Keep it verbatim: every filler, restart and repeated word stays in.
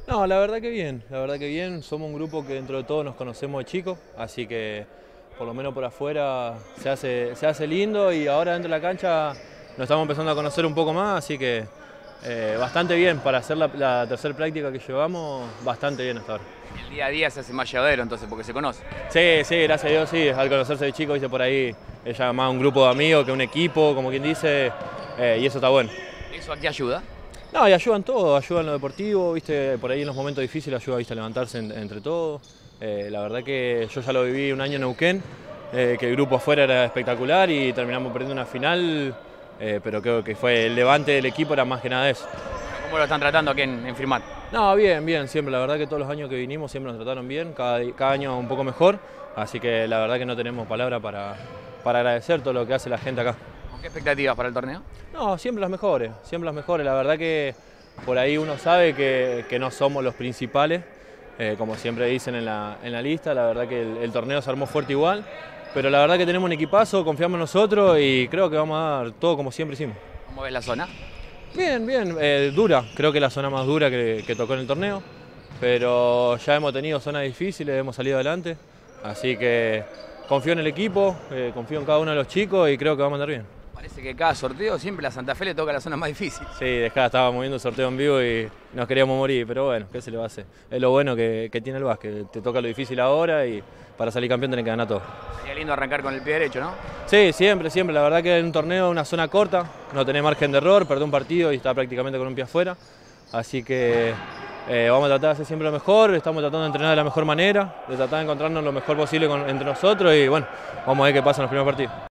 No, la verdad que bien, la verdad que bien. Somos un grupo que dentro de todo nos conocemos de chicos, así que por lo menos por afuera se hace, se hace lindo y ahora dentro de la cancha nos estamos empezando a conocer un poco más, así que eh, bastante bien. Para hacer la, la tercera práctica que llevamos, bastante bien hasta ahora. El día a día se hace más llevadero entonces porque se conoce. Sí, sí, gracias a Dios, sí. Al conocerse de chicos, viste, por ahí es ya más un grupo de amigos que un equipo, como quien dice, eh, y eso está bueno. ¿Eso a qué ayuda? No, y ayudan todo, ayudan en lo deportivo, viste, por ahí en los momentos difíciles ayuda, viste, a levantarse en, entre todos. Eh, la verdad que yo ya lo viví un año en Neuquén, eh, que el grupo afuera era espectacular y terminamos perdiendo una final, eh, pero creo que fue el levante del equipo, era más que nada eso. ¿Cómo lo están tratando aquí en, en Firmat? No, bien, bien, siempre, la verdad que todos los años que vinimos siempre nos trataron bien, cada, cada año un poco mejor, así que la verdad que no tenemos palabra para, para agradecer todo lo que hace la gente acá. ¿Con qué expectativas para el torneo? No, siempre las mejores, siempre las mejores. La verdad que por ahí uno sabe que, que no somos los principales, eh, como siempre dicen en la, en la lista. La verdad que el, el torneo se armó fuerte igual, pero la verdad que tenemos un equipazo, confiamos en nosotros y creo que vamos a dar todo como siempre hicimos. ¿Cómo ves la zona? Bien, bien, eh, dura, creo que es la zona más dura que, que tocó en el torneo, pero ya hemos tenido zonas difíciles, hemos salido adelante, así que confío en el equipo, eh, confío en cada uno de los chicos y creo que vamos a andar bien. Parece que cada sorteo siempre a Santa Fe le toca la zona más difícil. Sí, dejá, estábamos viendo el sorteo en vivo y nos queríamos morir, pero bueno, ¿qué se le va a hacer? Es lo bueno que, que tiene el básquet, te toca lo difícil ahora y para salir campeón tenés que ganar todo. Sería lindo arrancar con el pie derecho, ¿no? Sí, siempre, siempre. La verdad que en un torneo, una zona corta, no tenés margen de error, perdés un partido y está prácticamente con un pie afuera. Así que eh, vamos a tratar de hacer siempre lo mejor, estamos tratando de entrenar de la mejor manera, de tratar de encontrarnos lo mejor posible con, entre nosotros y bueno, vamos a ver qué pasa en los primeros partidos.